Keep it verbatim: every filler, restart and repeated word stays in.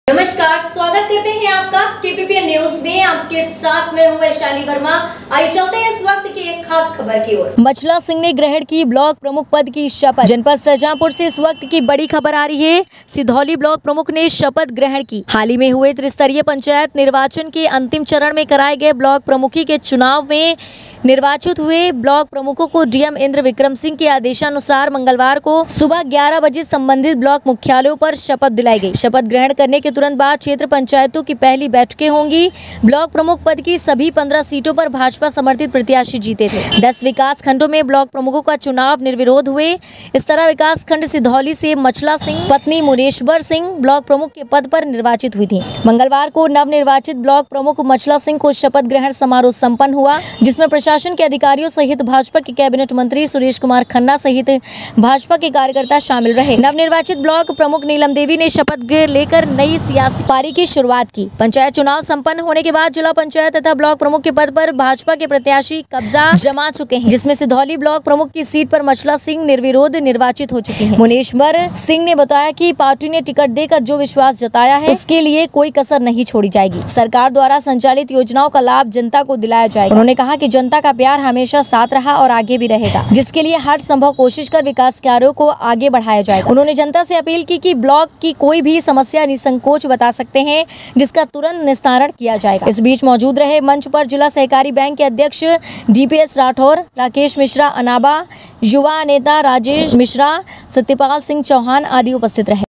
नमस्कार, स्वागत करते हैं आपका केपीपी न्यूज में। आपके साथ में हूँ वैशाली वर्मा। आइए चलते हैं इस वक्त की एक खास खबर की ओर। मछला सिंह ने ग्रहण की ब्लॉक प्रमुख पद की शपथ। जनपद शाहजहांपुर से इस वक्त की बड़ी खबर आ रही है। सिधौली ब्लॉक प्रमुख ने शपथ ग्रहण की। हाल ही में हुए त्रिस्तरीय पंचायत निर्वाचन के अंतिम चरण में कराए गए ब्लॉक प्रमुखी के चुनाव में निर्वाचित हुए ब्लॉक प्रमुखों को डीएम इंद्र विक्रम सिंह के आदेशानुसार मंगलवार को सुबह ग्यारह बजे संबंधित ब्लॉक मुख्यालयों पर शपथ दिलाई गई। शपथ ग्रहण करने के तुरंत बाद क्षेत्र पंचायतों की पहली बैठकें होंगी। ब्लॉक प्रमुख पद की सभी पंद्रह सीटों पर भाजपा समर्थित प्रत्याशी जीते थे। दस विकास खंडों में ब्लॉक प्रमुखों का चुनाव निर्विरोध हुए। इस तरह विकास खंड सिधौली से मछला सिंह पत्नी मुनेश्वर सिंह ब्लॉक प्रमुख के पद पर निर्वाचित हुई थी। मंगलवार को नव निर्वाचित ब्लॉक प्रमुख मछला सिंह को शपथ ग्रहण समारोह संपन्न हुआ, जिसमें प्रशासन के अधिकारियों सहित भाजपा के कैबिनेट मंत्री सुरेश कुमार खन्ना सहित भाजपा के कार्यकर्ता शामिल रहे। नवनिर्वाचित ब्लॉक प्रमुख नीलम देवी ने शपथ लेकर नई सियासी पारी की शुरुआत की। पंचायत चुनाव संपन्न होने के बाद जिला पंचायत तथा ब्लॉक प्रमुख के पद पर भाजपा के प्रत्याशी कब्जा जमा चुके हैं, जिसमें सिधौली ब्लॉक प्रमुख की सीट पर मछला सिंह निर्विरोध निर्वाचित हो चुकी हैं। मुनेश्वर सिंह ने बताया कि पार्टी ने टिकट देकर जो विश्वास जताया है उसके लिए कोई कसर नहीं छोड़ी जाएगी। सरकार द्वारा संचालित योजनाओं का लाभ जनता को दिलाया जाएगा। उन्होंने कहा कि जनता का प्यार हमेशा साथ रहा और आगे भी रहेगा, जिसके लिए हर संभव कोशिश कर विकास कार्यों को आगे बढ़ाया जाएगा। उन्होंने जनता से अपील की कि ब्लॉक की कोई भी समस्या निसंकोच बता सकते हैं, जिसका तुरंत निस्तारण किया जाएगा। इस बीच मौजूद रहे मंच पर जिला सहकारी बैंक के अध्यक्ष डीपीएस राठौर, राकेश मिश्रा अनाबा, युवा नेता राजेश मिश्रा, सत्यपाल सिंह चौहान आदि उपस्थित रहे।